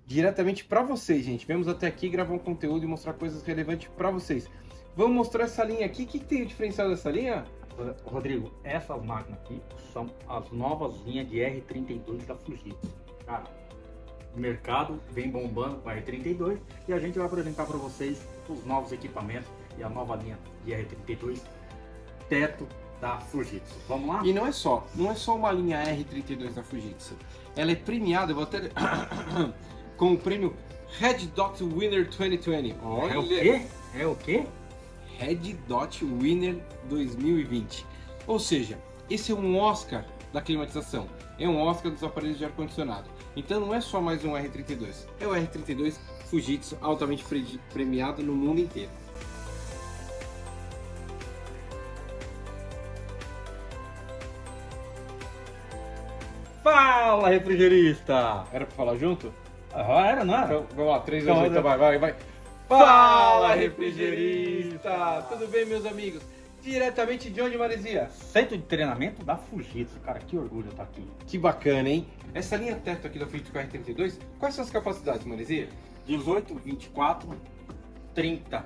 diretamente para vocês, gente. Vemos até aqui gravar um conteúdo e mostrar coisas relevantes para vocês. Vamos mostrar essa linha aqui. O que tem o diferencial dessa linha? Rodrigo, essas máquinas aqui são as novas linhas de R32 da Fujitsu. Cara, o mercado vem bombando com a R32 e a gente vai apresentar para vocês os novos equipamentos e a nova linha de R32 teto da Fujitsu. Vamos lá? E não é só uma linha R32 da Fujitsu. Ela é premiada, eu vou até com o prêmio Red Dot Winner 2020. Olha. É o quê? É o quê? Red Dot Winner 2020. Ou seja, esse é um Oscar da climatização. É um Oscar dos aparelhos de ar-condicionado. Então não é só mais um R32. É o R32 Fujitsu altamente premiado no mundo inteiro. Fala, refrigerista! Era pra falar junto? Era, não era? Então, vamos lá, 3, 2, Então, 1, então vai. Fala, refrigerista! Tudo bem, meus amigos? Diretamente de onde, Maresia? Centro de treinamento da Fujitsu. Cara, que orgulho estar aqui. Que bacana, hein? Essa linha teto aqui da Fujitsu R32, quais são as capacidades, Maresia? 18, 24, 30.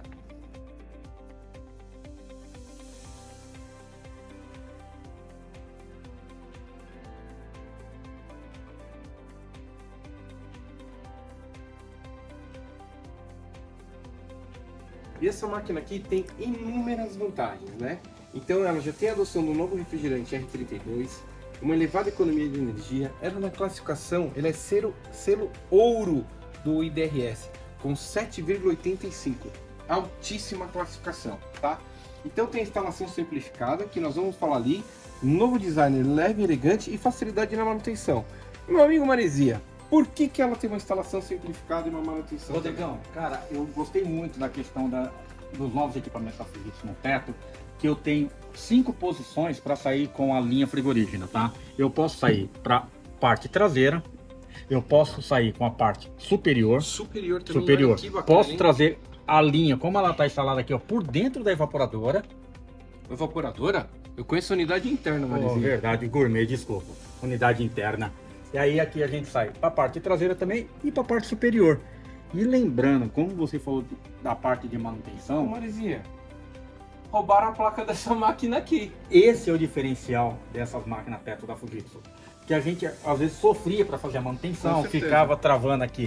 E essa máquina aqui tem inúmeras vantagens, né? Então ela já tem a adoção do novo refrigerante R32, uma elevada economia de energia, ela na classificação, ela é selo ouro do IDRS, com 7,85, altíssima classificação, tá? Então tem a instalação simplificada, que nós vamos falar ali, novo design leve e elegante e facilidade na manutenção. Meu amigo Maresia, por que ela tem uma instalação simplificada e uma manutenção? Rodrigão, cara, eu gostei muito da questão dos novos equipamentos da Fujitsu no teto, que eu tenho 5 posições para sair com a linha frigorígena, tá? Eu posso sair para parte traseira, eu posso sair com a parte superior também, olha que bacana, posso hein? trazer a linha, como ela está instalada aqui, ó, por dentro da evaporadora. Evaporadora? Eu conheço a unidade interna, Maresia. Verdade, gourmet, desculpa. Unidade interna. E aí aqui a gente sai para a parte traseira também e para a parte superior. E lembrando, como você falou da parte de Ô, manutenção, Maresia, roubaram a placa dessa máquina aqui. esse é o diferencial dessas máquinas teto da Fujitsu. Que a gente às vezes sofria para fazer a Com manutenção, certeza. ficava travando aqui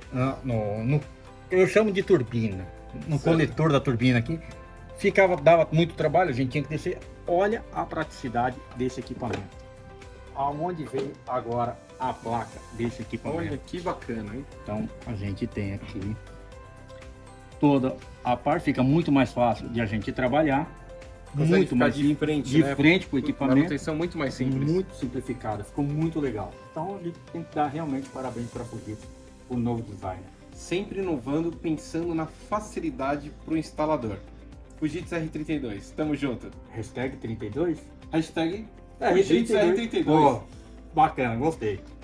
eu chamo de turbina, no Certo. coletor da turbina aqui. Dava muito trabalho, a gente tinha que descer. Olha a praticidade desse equipamento. Aonde veio agora a placa desse equipamento? Olha que bacana, hein? Então a gente tem aqui toda a parte, fica muito mais fácil de a gente trabalhar, Consegue muito ficar mais de frente, de né? frente com o equipamento, Manutenção muito mais simples. muito simplificada, ficou muito legal. Então a gente tem que dar realmente parabéns para a Fujitsu por novo design. Sempre inovando, pensando na facilidade para o instalador. Fujitsu R32, tamo junto. Hashtag 32? Hashtag Fujitsu R32. Pô, bacana, gostei.